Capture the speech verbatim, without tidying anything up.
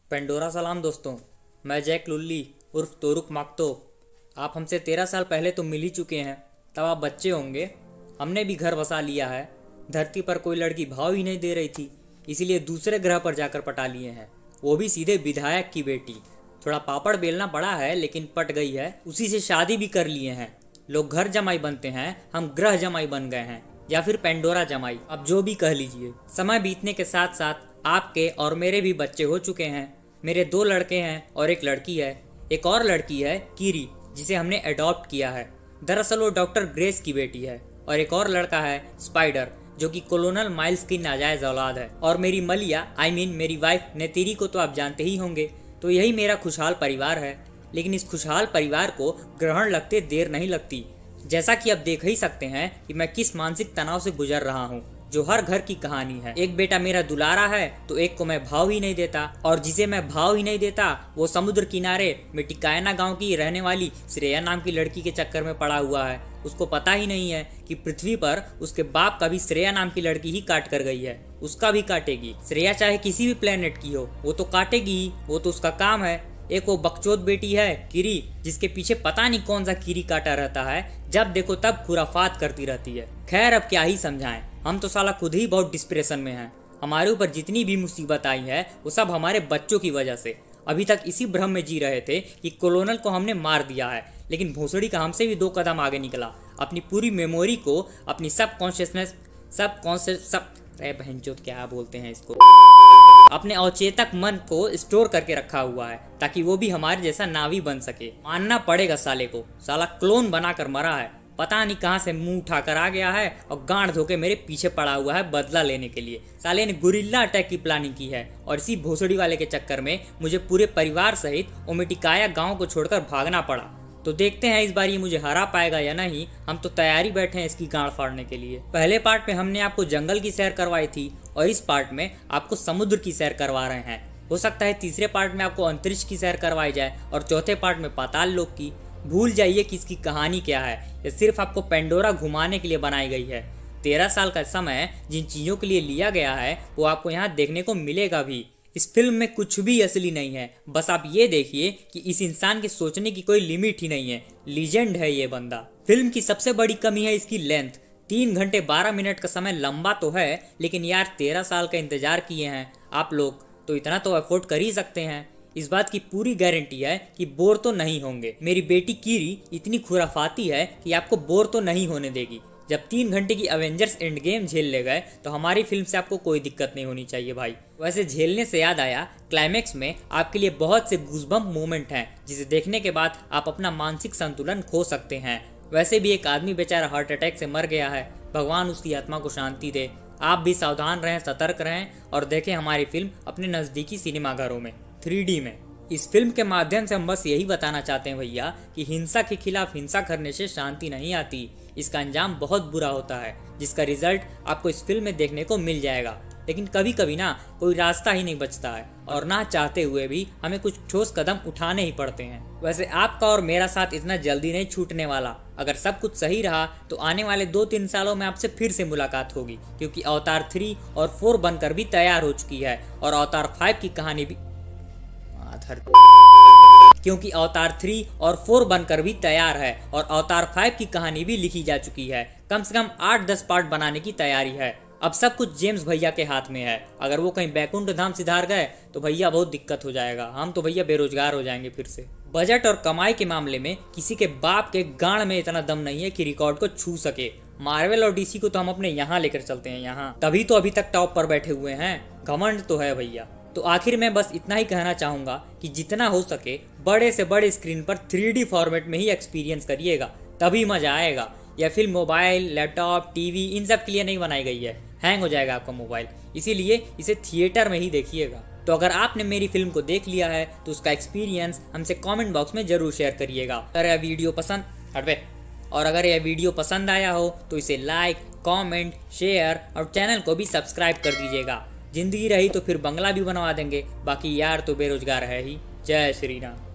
Pandora सलाम दोस्तों। मैं जैक लुल्ली उर्फ तोरुक माक्तो। आप हमसे तेरह साल पहले तो मिल ही चुके हैं, तब आप बच्चे होंगे। हमने भी घर बसा लिया है। धरती पर कोई लड़की भाव ही नहीं दे रही थी, इसीलिए दूसरे ग्रह पर जाकर पटा लिए हैं, वो भी सीधे विधायक की बेटी। थोड़ा पापड़ बेलना पड़ा है लेकिन पट गई है, उसी से शादी भी कर लिए हैं। लोग घर जमाई बनते हैं, हम ग्रह जमाई बन गए हैं, या फिर पेंडोरा जमाई, अब जो भी कह लीजिए। समय बीतने के साथ साथ आपके और मेरे भी बच्चे हो चुके हैं। मेरे दो लड़के हैं और एक लड़की है। एक और लड़की है कीरी, जिसे हमने अडॉप्ट किया है। दरअसल वो डॉक्टर ग्रेस की बेटी है। और एक और लड़का है स्पाइडर, जो कि कोलोनल माइल्स की नाजायज औलाद है। और मेरी मलिया आई मीन मेरी वाइफ नेतीरी को तो आप जानते ही होंगे। तो यही मेरा खुशहाल परिवार है। लेकिन इस खुशहाल परिवार को ग्रहण लगते देर नहीं लगती। जैसा कि आप देख ही सकते हैं कि मैं किस मानसिक तनाव से गुजर रहा हूँ, जो हर घर की कहानी है। एक बेटा मेरा दुलारा है तो एक को मैं भाव ही नहीं देता, और जिसे मैं भाव ही नहीं देता वो समुद्र किनारे मिटिकायना गांव की रहने वाली श्रेया नाम की लड़की के चक्कर में पड़ा हुआ है। उसको पता ही नहीं है कि पृथ्वी पर उसके बाप का भी श्रेया नाम की लड़की ही काट कर गई है, उसका भी काटेगी। श्रेया चाहे किसी भी प्लेनेट की हो, वो तो काटेगी ही, वो तो उसका काम है। एक वो बकचोद बेटी है कीरी, जिसके पीछे पता नहीं कौन सा कीरी काटा रहता है, जब देखो तब खुराफात करती रहती है। खैर अब क्या ही समझाएं, हम तो साला खुद ही बहुत डिस्प्रेशन में हैं। हमारे ऊपर जितनी भी मुसीबत आई है वो सब हमारे बच्चों की वजह से। अभी तक इसी भ्रम में जी रहे थे कि कोलोनल को हमने मार दिया है, लेकिन भोसड़ी का हमसे भी दो कदम आगे निकला। अपनी पूरी मेमोरी को, अपनी सब कॉन्शियसनेस सब कॉन्शियस सब अरे बहनचोद क्या बोलते हैं इसको, अपने अवचेतक मन को स्टोर करके रखा हुआ है, ताकि वो भी हमारे जैसा नावी बन सके। मानना पड़ेगा साले को, साला क्लोन बनाकर मरा है। पता नहीं कहां से मुंह उठाकर आ गया है और गांड धोके मेरे पीछे पड़ा हुआ है बदला लेने के लिए। साले ने गुरिल्ला अटैक की प्लानिंग की है, और इसी भोसड़ी वाले के चक्कर में मुझे पूरे परिवार सहित ओमिटिकाया गांव को छोड़कर भागना पड़ा। तो देखते हैं इस बार ये मुझे हरा पाएगा या नहीं। हम तो तैयारी बैठे हैं इसकी गांड फाड़ने के लिए। पहले पार्ट में हमने आपको जंगल की सैर करवाई थी, और इस पार्ट में आपको समुद्र की सैर करवा रहे हैं। हो सकता है तीसरे पार्ट में आपको अंतरिक्ष की सैर करवाई जाए, और चौथे पार्ट में पाताल लोक की। भूल जाइए कि इसकी कहानी क्या है, ये सिर्फ आपको पेंडोरा घुमाने के लिए बनाई गई है। तेरह साल का समय जिन चीज़ों के लिए लिया गया है वो आपको यहाँ देखने को मिलेगा भी। इस फिल्म में कुछ भी असली नहीं है, बस आप ये देखिए कि इस इंसान के सोचने की कोई लिमिट ही नहीं है। लीजेंड है ये बंदा। फिल्म की सबसे बड़ी कमी है इसकी लेंथ। तीन घंटे बारह मिनट का समय लंबा तो है, लेकिन यार तेरह साल का इंतजार किए हैं आप लोग, तो इतना तो अफोर्ड कर ही सकते हैं। इस बात की पूरी गारंटी है कि बोर तो नहीं होंगे। मेरी बेटी कीरी इतनी खुराफाती है कि आपको बोर तो नहीं होने देगी। जब तीन घंटे की एवेंजर्स एंड गेम झेल ले गए तो हमारी फिल्म से आपको कोई दिक्कत नहीं होनी चाहिए भाई। वैसे झेलने से याद आया, क्लाइमेक्स में आपके लिए बहुत से गूज़बम्प मोमेंट हैं, जिसे देखने के बाद आप अपना मानसिक संतुलन खो सकते हैं। वैसे भी एक आदमी बेचारा हार्ट अटैक से मर गया है, भगवान उसकी आत्मा को शांति दे। आप भी सावधान रहें, सतर्क रहें, और देखें हमारी फिल्म अपने नज़दीकी सिनेमाघरों में थ्री डी में। इस फिल्म के माध्यम से हम बस यही बताना चाहते हैं भैया कि हिंसा के खिलाफ हिंसा करने से शांति नहीं आती। इसका अंजाम बहुत बुरा होता है, जिसका रिजल्ट आपको इस फिल्म में देखने को मिल जाएगा। लेकिन कभी कभी ना कोई रास्ता ही नहीं बचता है, और ना चाहते हुए भी हमें कुछ ठोस कदम उठाने ही पड़ते हैं। वैसे आपका और मेरा साथ इतना जल्दी नहीं छूटने वाला। अगर सब कुछ सही रहा तो आने वाले दो तीन सालों में आपसे फिर से मुलाकात होगी, क्योंकि अवतार थ्री और फोर बनकर भी तैयार हो चुकी है, और अवतार फाइव की कहानी भी क्योंकि अवतार थ्री और फोर बनकर भी तैयार है, और अवतार फाइव की कहानी भी लिखी जा चुकी है। कम से कम आठ दस पार्ट बनाने की तैयारी है। अब सब कुछ जेम्स भैया के हाथ में है। अगर वो कहीं बैकुंठ धाम सिधार गए तो भैया बहुत दिक्कत हो जाएगा। हम तो भैया बेरोजगार हो जाएंगे फिर से। बजट और कमाई के मामले में किसी के बाप के गांड में इतना दम नहीं है कि रिकॉर्ड को छू सके। मार्वल और डीसी को तो हम अपने यहाँ लेकर चलते हैं, यहाँ तभी तो अभी तक टॉप पर बैठे हुए हैं। घमंड तो है भैया। तो आखिर में बस इतना ही कहना चाहूँगा कि जितना हो सके बड़े से बड़े स्क्रीन पर थ्री डी फॉर्मेट में ही एक्सपीरियंस करिएगा, तभी मज़ा आएगा। यह फिल्म मोबाइल, लैपटॉप, टीवी इन सब के लिए नहीं बनाई गई है। हैंग हो जाएगा आपका मोबाइल, इसीलिए इसे थिएटर में ही देखिएगा। तो अगर आपने मेरी फिल्म को देख लिया है तो उसका एक्सपीरियंस हमसे कमेंट बॉक्स में ज़रूर शेयर करिएगा। अगर यह वीडियो पसंद हटवे और अगर यह वीडियो पसंद आया हो तो इसे लाइक, कमेंट, शेयर और चैनल को भी सब्सक्राइब कर दीजिएगा। जिंदगी रही तो फिर बंगला भी बनवा देंगे, बाकी यार तो बेरोजगार है ही। जय श्री राम।